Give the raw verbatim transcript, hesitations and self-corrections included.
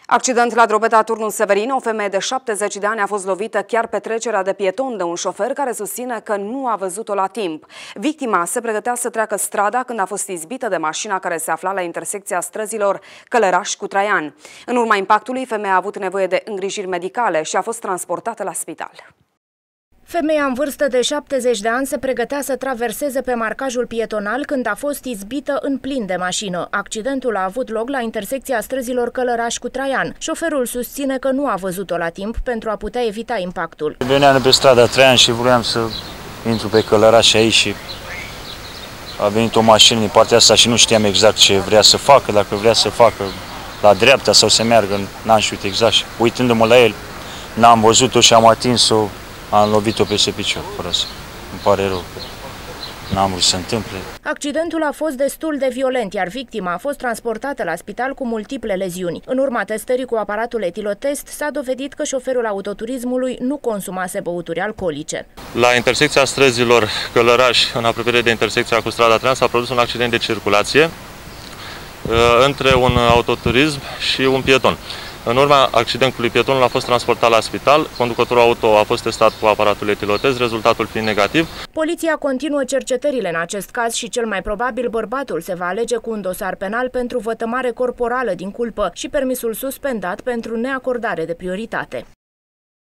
Accident la drobeta Turnul Severin. O femeie de șaptezeci de ani a fost lovită chiar pe trecerea de pieton de un șofer care susține că nu a văzut-o la timp. Victima se pregătea să treacă strada când a fost izbită de mașina care se afla la intersecția străzilor Călăraș cu Traian. În urma impactului, femeia a avut nevoie de îngrijiri medicale și a fost transportată la spital. Femeia în vârstă de șaptezeci de ani se pregătea să traverseze pe marcajul pietonal când a fost izbită în plin de mașină. Accidentul a avut loc la intersecția străzilor Călăraș cu Traian. Șoferul susține că nu a văzut-o la timp pentru a putea evita impactul. Veneam pe strada Traian și vreau să intru pe Călăraș aici și a venit o mașină din partea asta și nu știam exact ce vrea să facă, dacă vrea să facă la dreapta sau să meargă, n-am știut exact. Și uitându-mă la el, n-am văzut-o și am atins-o. Am lovit-o peste picior, fără să... Îmi pare rău că n-am vrut să se întâmple. Accidentul a fost destul de violent, iar victima a fost transportată la spital cu multiple leziuni. În urma testării cu aparatul etilotest s-a dovedit că șoferul autoturismului nu consumase băuturi alcoolice. La intersecția străzilor Călăraș, în apropiere de intersecția cu strada Traian, s-a produs un accident de circulație între un autoturism și un pieton. În urma accidentului, pietonul a fost transportat la spital, conducătorul auto a fost testat cu aparatul etilotest, rezultatul fiind negativ. Poliția continuă cercetările în acest caz și cel mai probabil bărbatul se va alege cu un dosar penal pentru vătămare corporală din culpă și permisul suspendat pentru neacordare de prioritate.